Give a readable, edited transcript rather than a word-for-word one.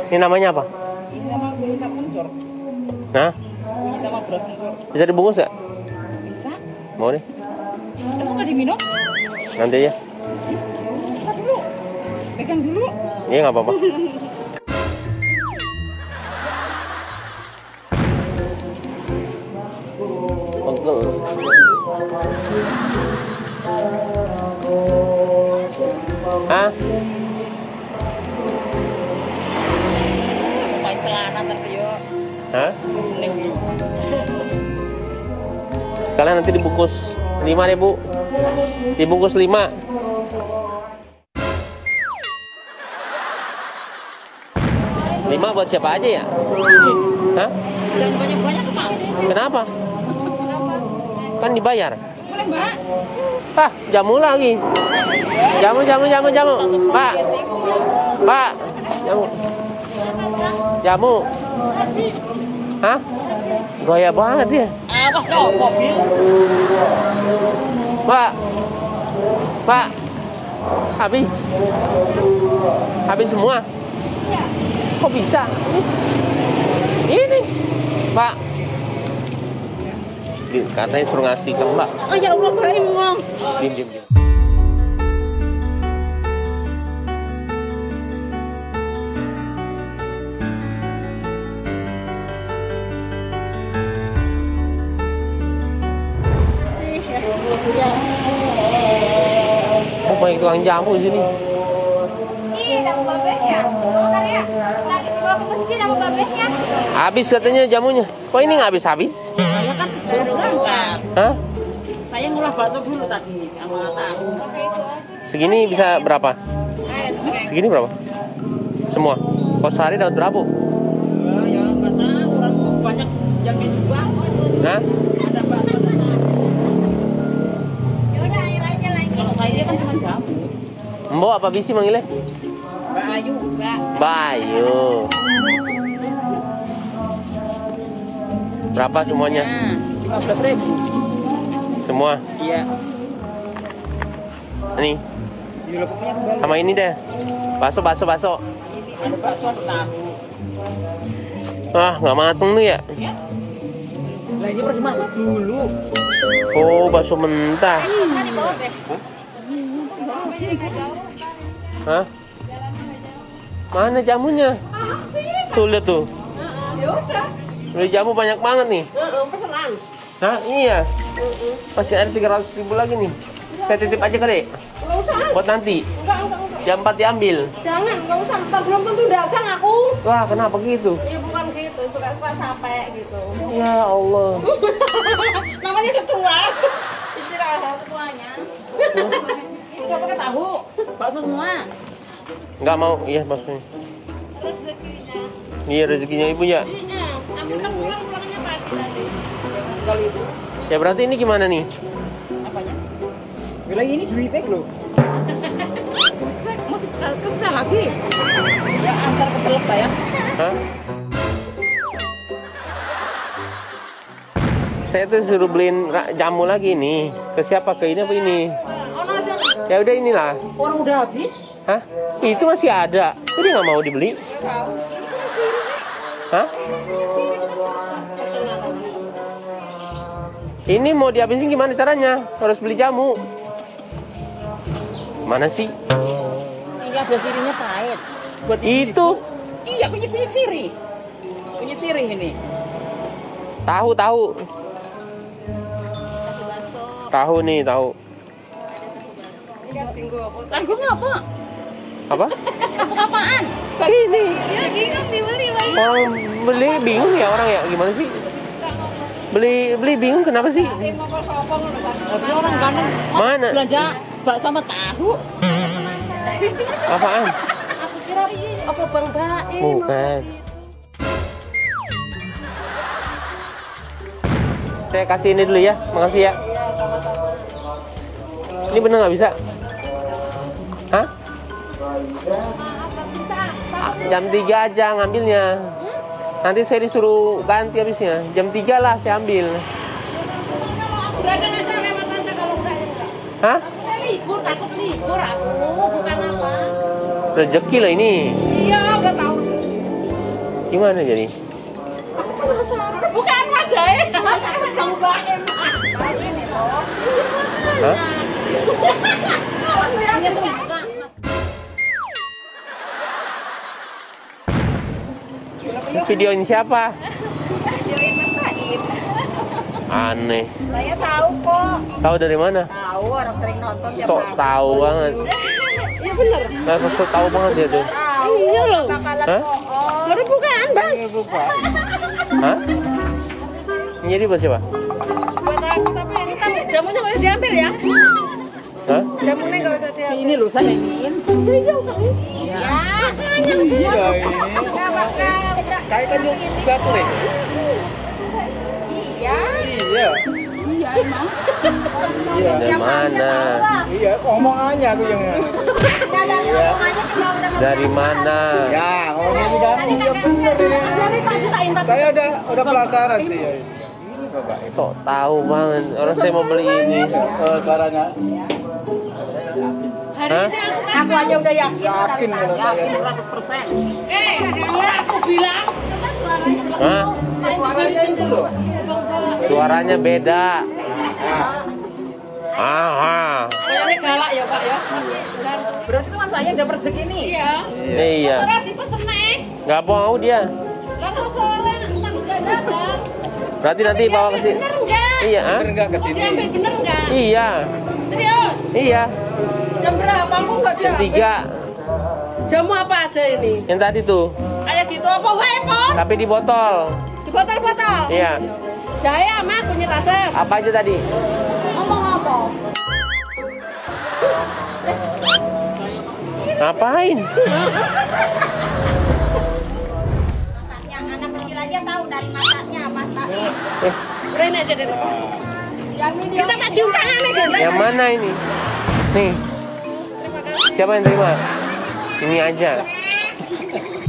Ini namanya apa? Ini nama kuliner pencur. Hah? Ini nama beras pencur. Bisa dibungkus nggak? Bisa? Mau deh. Emang nggak diminum? Nanti aja. Bentar dulu. Pegang dulu. Iya nggak apa-apa. Hah? Main celana tapi yo. Hah? Kuning yuk. Sekalian nanti dibungkus 5.000. Dibungkus 5. Lima buat siapa aja ya? Hah? Jangan banyak-banyak Pak. Kenapa? Kan dibayar. Boleh Mbak? Hah, jamu lagi. Jamu. Pak. Pak. Jamu. Jamu. Hah? Gaya banget ya. Awas kau mobil. Pak. Pak. Habis. Habis semua. Kok bisa? Ini. Pak. Katanya suruh ngasih ke Mbak. Oh ya Allah, Mbak Imong. Diam. Oh, banyak tukang jamu di sini. Nama babehnya. Bentar ya. Lagi dibawa ke masjid nama babehnya. Habis katanya jamunya. Kok ini nggak habis-habis? Saya kan baru berangkat. Hah? Saya ngolah bakso dulu tadi sama tahu. Segini bisa berapa? Segini berapa? Semua. Kok sehari dapat berapa? Ya nggak tahu, orang banyak yang dijual. Hah? Ada bakso dan tahu. Ya udah ayo aja lagi. Kalau saya kan cuma jamu. Mbok apa bisi manggilnya? Mbak Ayu. Bayu. Berapa semuanya? 15.000. Semua. Iya. Ini. Iya, pokoknya kembali. Sama ini deh. Bakso. Ini ada bakso ada tahu. Ah, nggak mateng tuh ya. Ya. Lah ini perlu dimasak dulu. Oh, bakso mentah. Kan dibawa beh. Hah? Mana jamunya? Tuh lihat tuh. Ya udah. Beli jamu banyak banget nih. Pesanan. Hah? Iya. Masih ada 300.000 lagi nih. Saya titip aja kali. Enggak usah. Buat nanti. Enggak. Jam 4 diambil. Jangan, enggak usah. Ntar belum tentu dagang aku. Wah, kenapa gitu? Iya bukan gitu, suka-suka sampai gitu. Ya Allah. Namanya udah tua. Istirahat tuanya. Enggak pakai tahu. Bakso semua. Nggak mau, iya maksudnya. Rezekinya. Iya rezekinya ibu ya. Aku udah pulangnya pagi tadi. Kali itu. Ya berarti ini gimana nih? Apanya? Bila ini duitnya loh. Saya masih kesel lagi. Ya antar kesel saya. Hah? Saya tuh suruh beliin jamu lagi nih. Ke siapa? Ke ini apa ini? Ya udah inilah. Orang udah habis. Hah? Itu masih ada. Kok dia nggak mau dibeli? Hah? Ini mau dihabisin gimana caranya? Harus beli jamu. Mana sih? Ini ada sirinya pahit. Buat Itu. Iya, punya siri. Punya siri ini. Tahu. Tahu nih, tahu. Tanggung apa? Apa? Apaan? Ini. Ya bingung dibeli Bang. Orang beli bingung ya orang ya. Gimana sih? Beli bingung kenapa sih? Tapi orang ganteng. Mana? Belanja bakso sama tahu. Apaan? Aku kira apa Bang Baim. Bukan. Saya kasih ini dulu ya. Makasih ya. Ini bener nggak bisa? Hah? Jam 3 aja ngambilnya. Nanti saya disuruh ganti habisnya. Jam 3 lah saya ambil. Enggak ada lewat tante kalau enggak ya enggak. Hah? Saya libur, takut libur aku, bukan apa. Rezeki lah ini. Iya, udah tahu. Gimana jadi? Bukan wajahnya. Bang Baim. Ini loh. Hah? Videoin siapa? Videoin Mas Baim. Aneh. Saya tahu kok. Tahu dari mana? Tahu orang sering nonton tiap Sok hari. tahu banget. Iya bener. Nah, sok tahu banget dia tuh. Tahu. Iya loh. Bakalan Hah? bohong. Baru bukaan bang. Hah? Ini jadi buat siapa? Buat aku tapi jamunya nggak usah diambil ya. Hah? Jamunya nggak usah diambil. Ini loh saya iniin. Iya kali. Ya. Iya ini. Enggak bakal. Kayak kan jatuh deh. Iya. Iya. Iya emang. Iya. Dari mana? Iya, omongannya aku yang. Enggak ada omongannya juga udah Dari mana? Ya, ngomongnya kan yang bener ini. Dari tadi tak ingat. Saya udah penasaran sih. Ini coba. Sok tahu banget. Orang saya mau beli ini. Caranya Hah? Aku aja udah yakin. yakin kalau saya. 100%. Aku bilang. Hah? Suaranya itu loh. Suaranya beda. Nah, Ah. Kayaknya galak ya pak ya. Berarti teman saya udah rezeki nih. Iya. Iya. Surat dipesen nih. Nggak mau dia. Lah kok sore enggak datang. Berarti nanti bawa ke sini. Bener enggak? Iya, ah? bener nggak Mau kesini? diambil bener enggak? Iya. Serius? Iya. Jam berapa? Aku enggak Jam diambil. 3. Jamu apa aja ini? Yang tadi tuh. Kayak gitu apa wae, Pon? Tapi di botol. Di botol-botol. Iya. Jaya mah kunyit asam. Apa aja tadi? Ngomong apa? Ngapain? Yang anak kecil aja tahu dari matanya Mas Baim. Rene aja deh. Yang video Kita tak cium tangan nih, Gendeng. Yang mana ini? Nih. Siapa yang terima? Ini aja.